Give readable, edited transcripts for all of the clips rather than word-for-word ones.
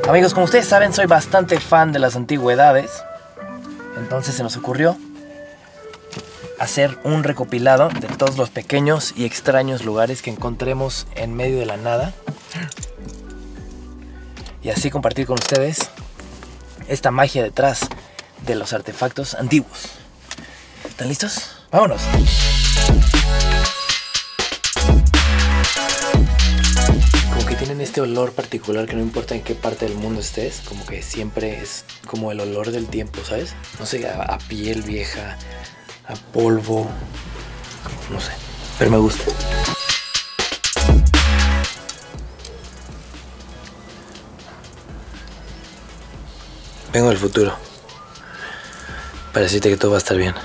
Amigos, como ustedes saben, soy bastante fan de las antigüedades. Entonces se nos ocurrió hacer un recopilado de todos los pequeños y extraños lugares que encontremos en medio de la nada. Y así compartir con ustedes esta magia detrás de los artefactos antiguos. ¿Están listos? ¡Vámonos! Como que tienen este olor particular que no importa en qué parte del mundo estés, como que siempre es como el olor del tiempo, ¿sabes? No sé, a piel vieja, a polvo, no sé, pero me gusta. Vengo del futuro para decirte que todo va a estar bien.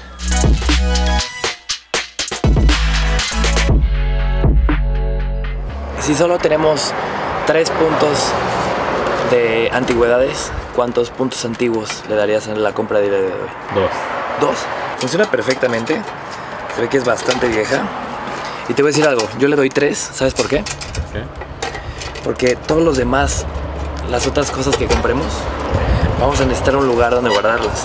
Si solo tenemos 3 puntos de antigüedades, ¿cuántos puntos antiguos le darías en la compra de hoy? 2. ¿2? Funciona perfectamente. Se ve que es bastante vieja. Y te voy a decir algo, yo le doy 3. ¿Sabes por qué? ¿Qué? Porque todos los demás, las otras cosas que compremos, vamos a necesitar un lugar donde guardarlas.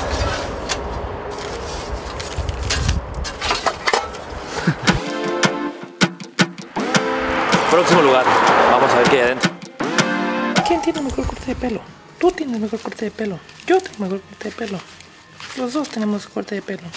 Próximo lugar, vamos a ver qué hay adentro. ¿Quién tiene mejor corte de pelo? Tú tienes mejor corte de pelo. Yo tengo mejor corte de pelo. Los dos tenemos corte de pelo.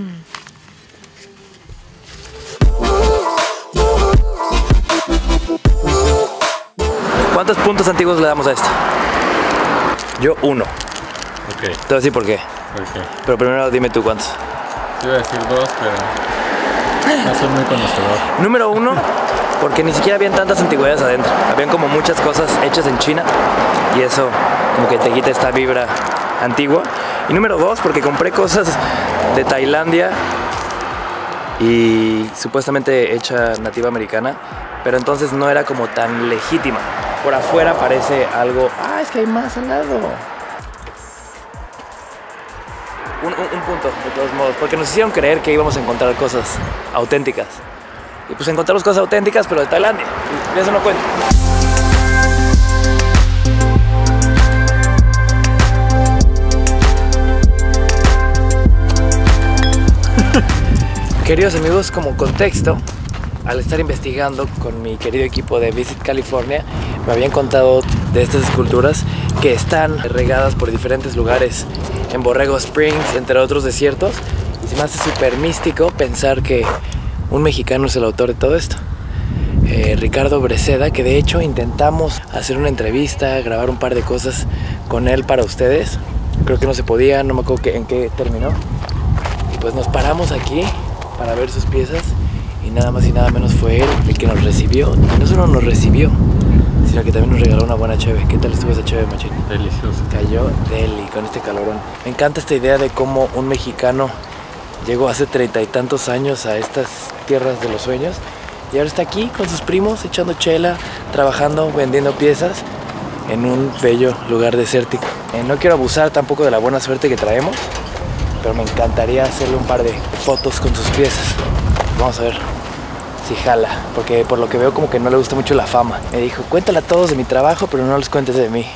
¿Cuántos puntos antiguos le damos a esto? Yo 1. Ok. Te voy a decir por qué. Ok. Pero primero dime tú cuántos. Yo iba a decir 2, pero no soy muy conocedor. Número 1, porque ni siquiera habían tantas antigüedades adentro. Habían como muchas cosas hechas en China y eso como que te quita esta vibra antigua. Y número 2, porque compré cosas de Tailandia y supuestamente hecha nativa americana, pero entonces no era como tan legítima. Por afuera parece algo... ¡Ah, es que hay más al lado! Un punto, de todos modos, porque nos hicieron creer que íbamos a encontrar cosas auténticas. Y pues encontramos cosas auténticas, pero de Tailandia. Y eso no cuenta. Queridos amigos, como contexto, al estar investigando con mi querido equipo de Visit California, me habían contado de estas esculturas que están regadas por diferentes lugares en Borrego Springs, entre otros desiertos, y se me hace súper místico pensar que un mexicano es el autor de todo esto. Ricardo Breceda, que de hecho intentamos hacer una entrevista, grabar un par de cosas con él para ustedes. Creo que no se podía, no me acuerdo en qué terminó. Y pues nos paramos aquí para ver sus piezas y nada más y nada menos fue él el que nos recibió. Y no solo nos recibió, sino que también nos regaló una buena cheve. ¿Qué tal estuvo esa cheve, machín? Delicioso. Cayó deli con este calorón. Me encanta esta idea de cómo un mexicano llegó hace 30 y tantos años a estas tierras de los sueños y ahora está aquí con sus primos echando chela, trabajando, vendiendo piezas en un bello lugar desértico. No quiero abusar tampoco de la buena suerte que traemos, pero me encantaría hacerle un par de fotos con sus piezas. Vamos a ver si jala, porque por lo que veo como que no le gusta mucho la fama. Me dijo, cuéntale a todos de mi trabajo, pero no les cuentes de mí.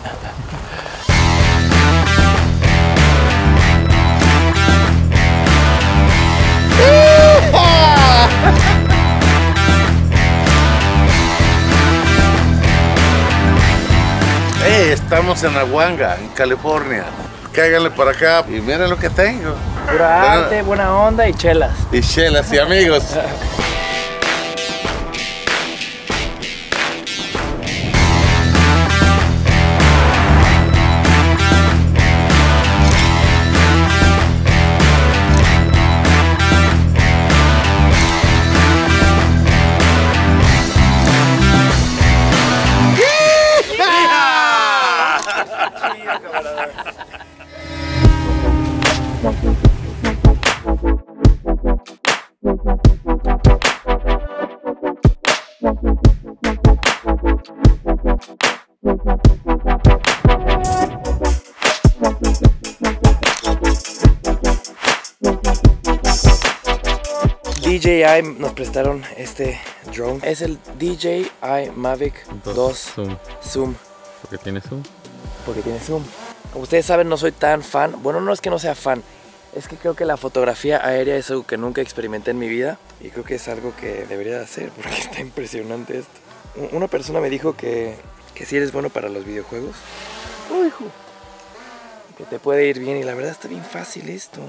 Estamos en Aguanga, en California. Cáiganle para acá y miren lo que tengo. Pura arte, buena onda y chelas. Y chelas y amigos. DJI nos prestaron este drone. Es el DJI Mavic 2 Zoom. Zoom. Porque tiene zoom. porque tiene zoom. Como ustedes saben, no soy tan fan. Bueno, no es que no sea fan, es que creo que la fotografía aérea es algo que nunca experimenté en mi vida y creo que es algo que debería de hacer porque está impresionante esto. Una persona me dijo que si eres bueno para los videojuegos, ¡uy, hijo!, que te puede ir bien, y la verdad está bien fácil esto.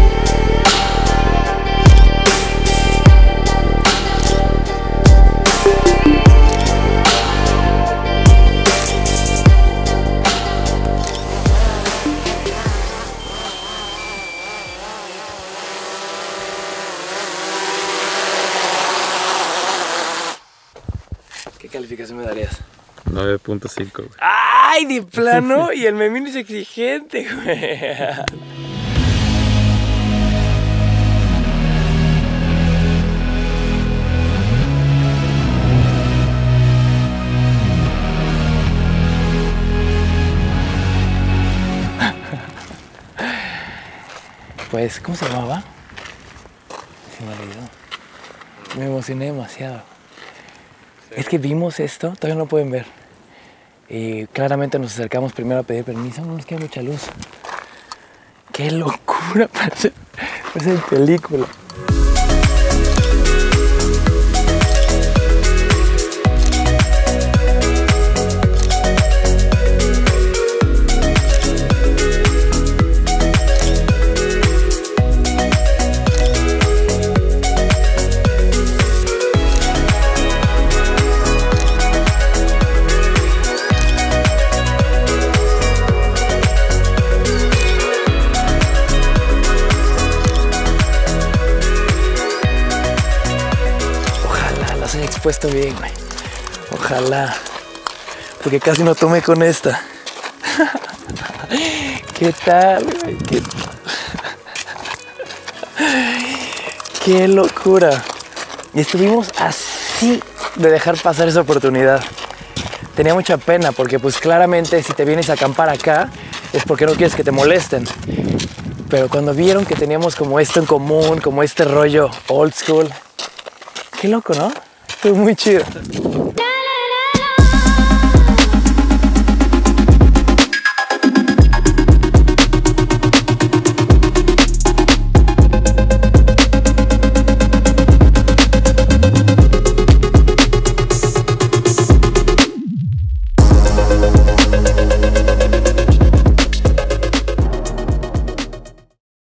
¿Qué calificación me darías? 9.5, güey. ¡Ay, de plano! Y el Memín es exigente, güey. Pues, ¿cómo se llamaba? Se me olvidó. Me emocioné demasiado. Sí. Es que vimos esto, todavía no lo pueden ver. Y claramente nos acercamos primero a pedir permiso, no nos queda mucha luz. ¡Qué locura! Parece película. Puesto bien, güey. Ojalá. Porque casi no tomé con esta. ¿Qué tal, güey? Qué locura. Y estuvimos así de dejar pasar esa oportunidad. Tenía mucha pena porque pues claramente si te vienes a acampar acá es porque no quieres que te molesten. Pero cuando vieron que teníamos como esto en común, como este rollo old school, qué loco, ¿no? Estuvo muy chido.